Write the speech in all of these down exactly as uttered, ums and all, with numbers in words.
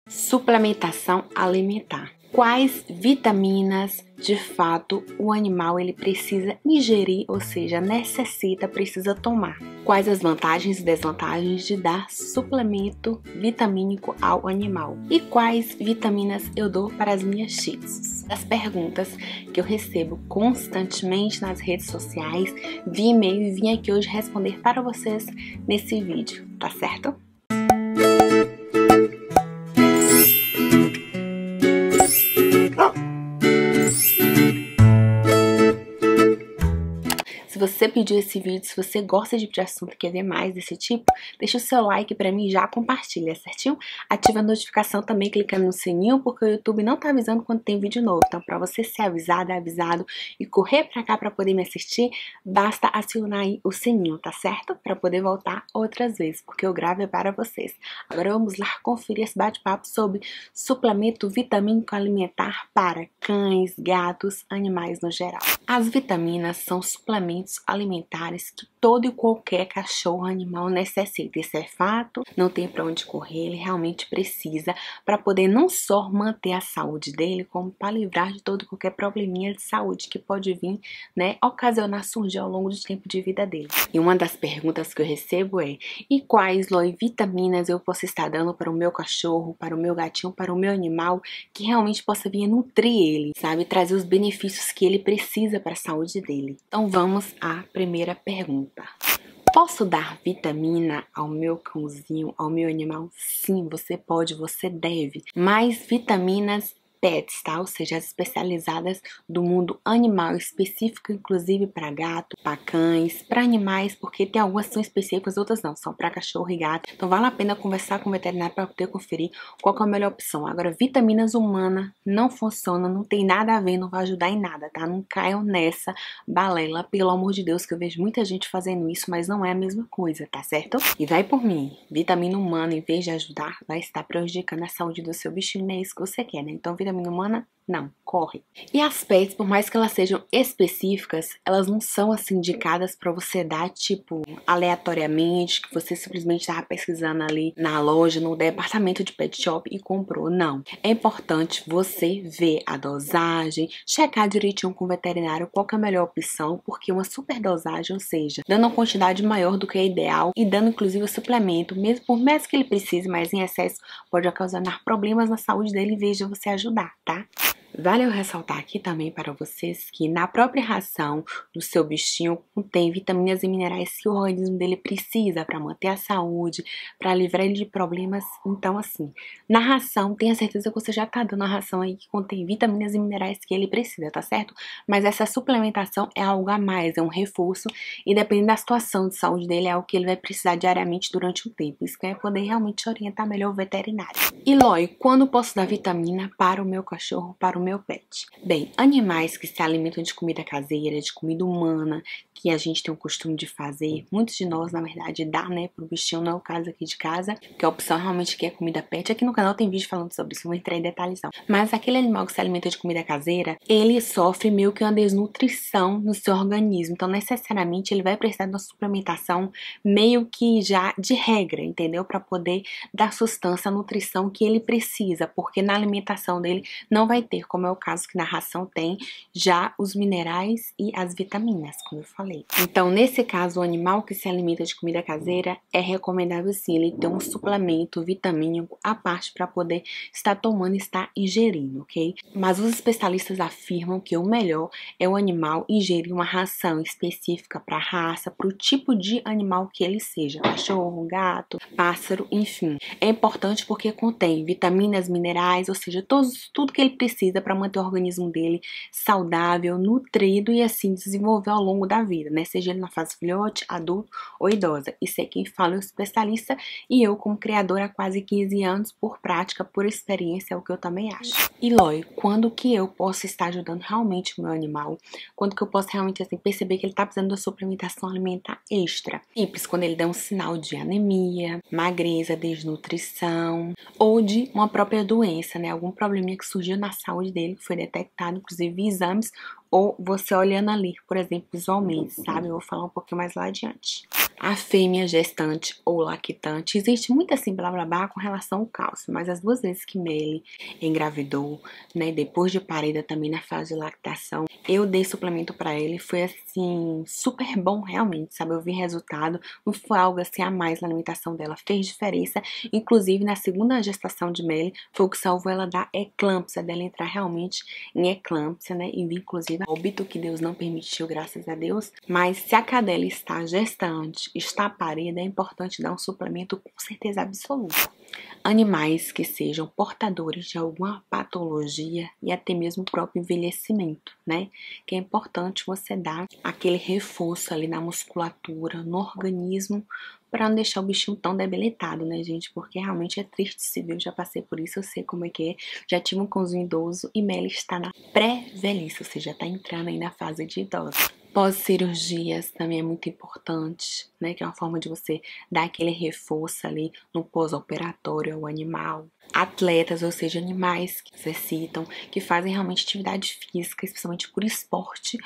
Suplementação alimentar. Quais vitaminas de fato o animal ele precisa ingerir, ou seja, necessita, precisa tomar? Quais as vantagens e desvantagens de dar suplemento vitamínico ao animal? E quais vitaminas eu dou para as minhas shih tzus? As perguntas que eu recebo constantemente nas redes sociais, via e-mail, e vim aqui hoje responder para vocês nesse vídeo, tá certo? Se você pediu esse vídeo, se você gosta de assunto e quer ver mais desse tipo, deixa o seu like pra mim e já compartilha, certinho? Ativa a notificação também clicando no sininho, porque o YouTube não tá avisando quando tem vídeo novo. Então, pra você ser avisado, é avisado e correr pra cá pra poder me assistir, basta acionar aí o sininho, tá certo? Pra poder voltar outras vezes, porque eu gravo é para vocês. Agora vamos lá conferir esse bate-papo sobre suplemento vitamínico alimentar para cães, gatos, animais no geral. As vitaminas são suplementos alimentares que todo e qualquer cachorro animal necessita. Isso é fato, não tem para onde correr, ele realmente precisa para poder não só manter a saúde dele, como para livrar de todo e qualquer probleminha de saúde que pode vir, né, ocasionar surgir ao longo do tempo de vida dele. E uma das perguntas que eu recebo é: e quais, Loi, vitaminas eu posso estar dando para o meu cachorro, para o meu gatinho, para o meu animal, que realmente possa vir nutrir ele, sabe, trazer os benefícios que ele precisa para a saúde dele? Então vamos à primeira pergunta. Posso dar vitamina ao meu cãozinho, ao meu animal? Sim, você pode, você deve. Mas vitaminas pets, tá? Ou seja, as especializadas do mundo animal, específico inclusive para gato, para cães, para animais, porque tem algumas que são específicas, outras não, são para cachorro e gato. Então vale a pena conversar com o veterinário para poder conferir qual que é a melhor opção. Agora, vitaminas humanas não funcionam, não tem nada a ver, não vai ajudar em nada, tá? Não caiam nessa balela, pelo amor de Deus, que eu vejo muita gente fazendo isso, mas não é a mesma coisa, tá certo? E vai por mim, vitamina humana, em vez de ajudar, vai estar prejudicando a saúde do seu bichinho, não é isso que você quer, né? Então, vitamina humana, não, corre. E as pets, por mais que elas sejam específicas, elas não são assim indicadas para você dar, tipo, aleatoriamente, que você simplesmente estava pesquisando ali na loja, no departamento de pet shop e comprou. Não. É importante você ver a dosagem, checar direitinho com o veterinário qual que é a melhor opção, porque uma superdosagem, ou seja, dando uma quantidade maior do que é ideal e dando inclusive o suplemento, mesmo por mais que ele precise, mas em excesso, pode ocasionar problemas na saúde dele em vez de você ajudar, tá? Vale eu ressaltar aqui também para vocês que na própria ração do seu bichinho contém vitaminas e minerais que o organismo dele precisa para manter a saúde, para livrar ele de problemas. Então, assim, na ração, tenha certeza que você já tá dando a ração aí que contém vitaminas e minerais que ele precisa, tá certo? Mas essa suplementação é algo a mais, é um reforço e dependendo da situação de saúde dele, é algo que ele vai precisar diariamente durante um tempo. Isso que é poder realmente orientar melhor o veterinário. E, Loi, quando posso dar vitamina para o meu cachorro, para o meu pet? Bem, animais que se alimentam de comida caseira, de comida humana, que a gente tem o costume de fazer, muitos de nós, na verdade, dá, né, pro bichinho, não é o caso aqui de casa, que a opção realmente que é comida pet. Aqui no canal tem vídeo falando sobre isso, não vou entrar em detalhes não. Mas aquele animal que se alimenta de comida caseira, ele sofre meio que uma desnutrição no seu organismo, então necessariamente ele vai precisar de uma suplementação meio que já de regra, entendeu? Para poder dar sustância, a nutrição que ele precisa, porque na alimentação dele não vai ter, como é o caso que na ração tem já os minerais e as vitaminas, como eu falei. Então, nesse caso, o animal que se alimenta de comida caseira, é recomendável sim ele ter um suplemento vitamínico à parte para poder estar tomando e estar ingerindo, ok? Mas os especialistas afirmam que o melhor é o animal ingerir uma ração específica para a raça, para o tipo de animal que ele seja, cachorro, gato, pássaro, enfim. É importante porque contém vitaminas, minerais, ou seja, todos, tudo que ele precisa para manter o organismo dele saudável, nutrido e assim desenvolver ao longo da vida, né? Seja ele na fase filhote, adulto ou idosa. Isso é quem fala, é o especialista, e eu como criadora há quase quinze anos, por prática, por experiência, é o que eu também acho. E Loi, quando que eu posso estar ajudando realmente o meu animal? Quando que eu posso realmente assim perceber que ele tá precisando de suplementação alimentar extra? Simples, quando ele der um sinal de anemia, magreza, desnutrição ou de uma própria doença, né? Algum probleminha que surgiu na saúde dele, que foi detectado, inclusive em exames, ou você olhando ali, por exemplo, visualmente, sabe? Eu vou falar um pouquinho mais lá adiante. A fêmea gestante ou lactante, existe muito assim blá blá blá com relação ao cálcio, mas as duas vezes que Melly engravidou, né, depois de parida também na fase de lactação, eu dei suplemento pra ele, foi assim, super bom realmente, sabe, eu vi resultado, não foi algo assim a mais na alimentação dela, fez diferença, inclusive na segunda gestação de Melly, foi o que salvou ela da eclâmpsia, dela entrar realmente em eclâmpsia, né, e inclusive óbito que Deus não permitiu, graças a Deus, mas se a cadela está gestante, está parida, é importante dar um suplemento com certeza absoluta. Animais que sejam portadores de alguma patologia e até mesmo o próprio envelhecimento, né? Que é importante você dar aquele reforço ali na musculatura, no organismo, para não deixar o bichinho tão debilitado, né, gente? Porque realmente é triste se ver, eu já passei por isso, eu sei como é que é. Já tive um cãozinho idoso e Melly está na pré-velhice, ou seja, está entrando aí na fase de idosa. Pós-cirurgias também é muito importante, né? Que é uma forma de você dar aquele reforço ali no pós-operatório ao animal. Atletas, ou seja, animais que exercitam, que fazem realmente atividade física, especialmente por esporte,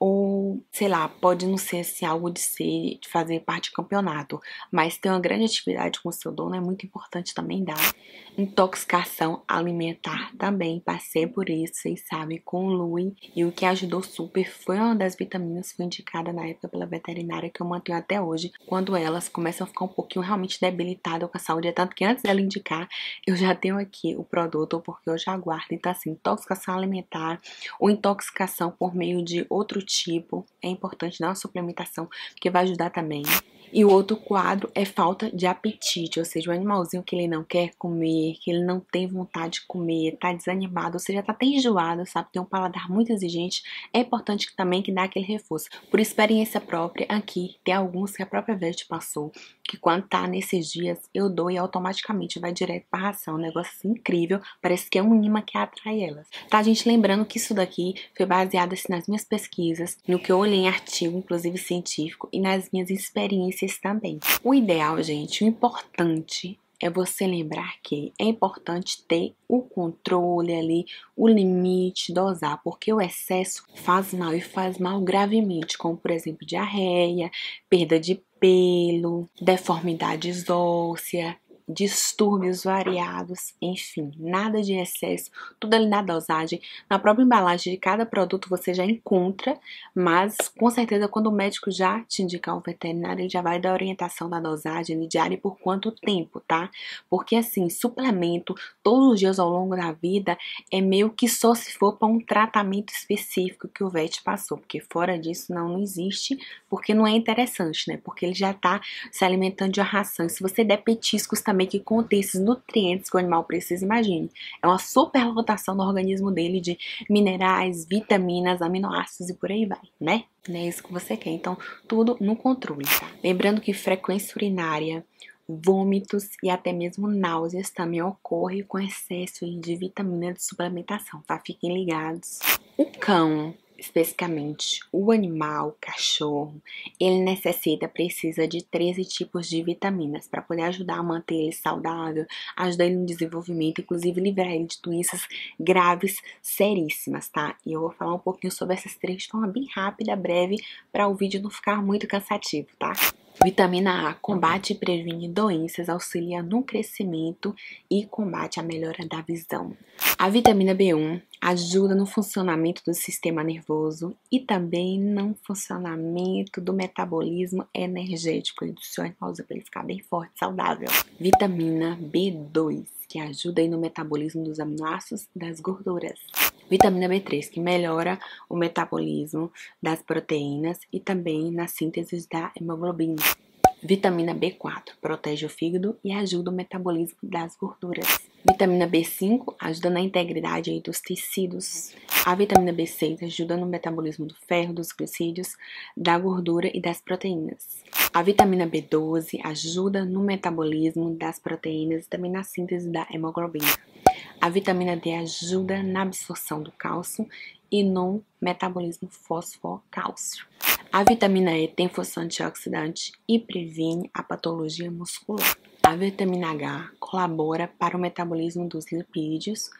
ou, sei lá, pode não ser assim, algo de ser, de fazer parte de campeonato, mas ter uma grande atividade com o seu dono é muito importante também dar. Intoxicação alimentar também, passei por isso, vocês sabem, com o Louie, e o que ajudou super foi uma das vitaminas, foi indicada na época pela veterinária, que eu mantenho até hoje, quando elas começam a ficar um pouquinho realmente debilitadas com a saúde, é tanto que antes dela indicar, eu já tenho aqui o produto, porque eu já guardo. Então assim, intoxicação alimentar ou intoxicação por meio de outro tipo, é importante dar uma suplementação, porque vai ajudar também. E o outro quadro é falta de apetite, ou seja, o animalzinho que ele não quer comer, que ele não tem vontade de comer, tá desanimado, ou seja, tá até enjoado, sabe, tem um paladar muito exigente, é importante também que dá aquele reforço. Por experiência própria, aqui tem alguns que a própria vet passou, que quando tá nesses dias, eu dou e automaticamente vai direto pra ração, um negócio assim, incrível, parece que é um imã que atrai elas. Tá, gente, lembrando que isso daqui foi baseado assim nas minhas pesquisas, no que eu olhei em artigo, inclusive científico, e nas minhas experiências também. O ideal, gente, o importante é você lembrar que é importante ter o controle ali, o limite, dosar, porque o excesso faz mal e faz mal gravemente, como por exemplo diarreia, perda de pelo, deformidades ósseas, distúrbios variados, enfim, nada de excesso, tudo ali na dosagem. Na própria embalagem de cada produto você já encontra, mas com certeza quando o médico já te indicar o veterinário, ele já vai dar orientação da dosagem diária e por quanto tempo, tá? Porque assim, suplemento todos os dias ao longo da vida é meio que só se for para um tratamento específico que o vet passou, porque fora disso não, não existe, porque não é interessante, né? Porque ele já tá se alimentando de uma ração. E se você der petiscos também que contém esses nutrientes que o animal precisa, imagine. É uma superlotação no organismo dele de minerais, vitaminas, aminoácidos e por aí vai, né? Não é isso que você quer. Então, tudo no controle, tá? Lembrando que frequência urinária, vômitos e até mesmo náuseas também ocorre com excesso de vitamina de suplementação, tá? Fiquem ligados. O cão, especificamente o animal, o cachorro, ele necessita, precisa de treze tipos de vitaminas para poder ajudar a manter ele saudável, ajudar ele no desenvolvimento, inclusive livrar ele de doenças graves, seríssimas, tá? E eu vou falar um pouquinho sobre essas três de forma bem rápida, breve, para o vídeo não ficar muito cansativo, tá? Vitamina A combate e previne doenças, auxilia no crescimento e combate a melhora da visão. A vitamina B um ajuda no funcionamento do sistema nervoso e também no funcionamento do metabolismo energético e do seu animalzinho para ele ficar bem forte, saudável. Vitamina B dois, que ajuda aí no metabolismo dos aminoácidos e das gorduras. Vitamina B três, que melhora o metabolismo das proteínas e também na síntese da hemoglobina. Vitamina B quatro, protege o fígado e ajuda o metabolismo das gorduras. Vitamina B cinco ajuda na integridade aí dos tecidos. A vitamina B seis ajuda no metabolismo do ferro, dos glicídios, da gordura e das proteínas. A vitamina B doze ajuda no metabolismo das proteínas e também na síntese da hemoglobina. A vitamina D ajuda na absorção do cálcio e no metabolismo fosfocálcio. A vitamina E tem função antioxidante e previne a patologia muscular. A vitamina H colabora para o metabolismo dos lipídios,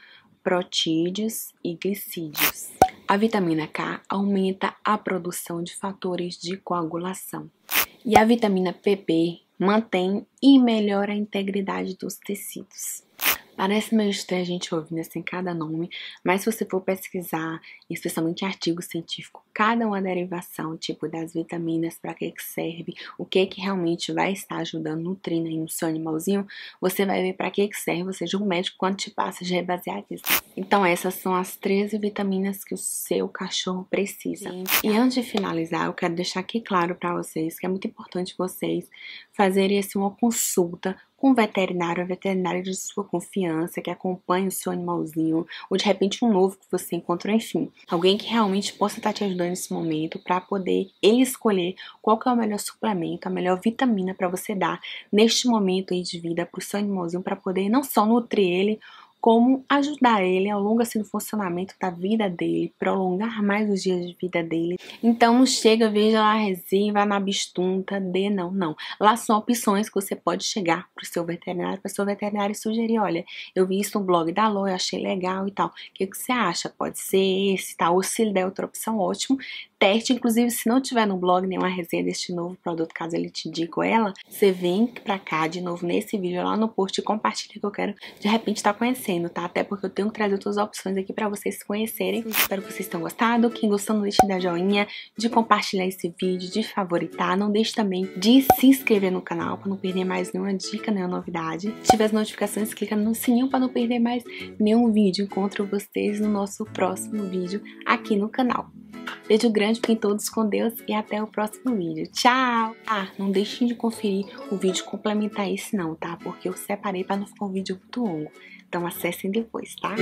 protídeos e glicídios. A vitamina K aumenta a produção de fatores de coagulação. E a vitamina P B mantém e melhora a integridade dos tecidos. Parece meio estranho a gente ouvindo assim cada nome, mas se você for pesquisar, especialmente em artigo científico, cada uma derivação, tipo das vitaminas, para que que serve, o que que realmente vai estar ajudando, nutrindo aí no seu animalzinho, você vai ver para que que serve, ou seja, o médico quando te passa já é baseado nisso. Então essas são as treze vitaminas que o seu cachorro precisa. E antes de finalizar, eu quero deixar aqui claro para vocês que é muito importante vocês fazerem assim, uma consulta com um veterinário, um veterinário de sua confiança, que acompanhe o seu animalzinho, ou de repente um novo que você encontrou, enfim. Alguém que realmente possa estar te ajudando nesse momento para poder ele escolher qual que é o melhor suplemento, a melhor vitamina para você dar neste momento aí de vida para o seu animalzinho, para poder não só nutrir ele, como ajudar ele ao longo assim, do funcionamento da vida dele, prolongar mais os dias de vida dele. Então não chega, veja lá a resenha, vai na bistunta, dê, não, não. Lá são opções que você pode chegar pro seu veterinário, para o seu veterinário sugerir, olha, eu vi isso no blog da Lô, eu achei legal e tal. O que, que você acha? Pode ser esse, tal, ou se ele der outra opção, ótimo. Teste, inclusive, se não tiver no blog nenhuma resenha deste novo produto, caso ele te indique ela, você vem pra cá de novo nesse vídeo, lá no post e compartilha que eu quero, de repente, estar tá conhecendo, tá? Até porque eu tenho que trazer outras opções aqui pra vocês conhecerem. Espero que vocês tenham gostado. Quem gostou, não deixe de dar joinha, de compartilhar esse vídeo, de favoritar. Não deixe também de se inscrever no canal pra não perder mais nenhuma dica, nenhuma novidade. Ative as notificações, clica no sininho pra não perder mais nenhum vídeo. Encontro vocês no nosso próximo vídeo aqui no canal. Beijo grande, fiquem todos com Deus e até o próximo vídeo. Tchau! Ah, não deixem de conferir o vídeo complementar esse não, tá? Porque eu separei para não ficar um vídeo muito longo. Então acessem depois, tá?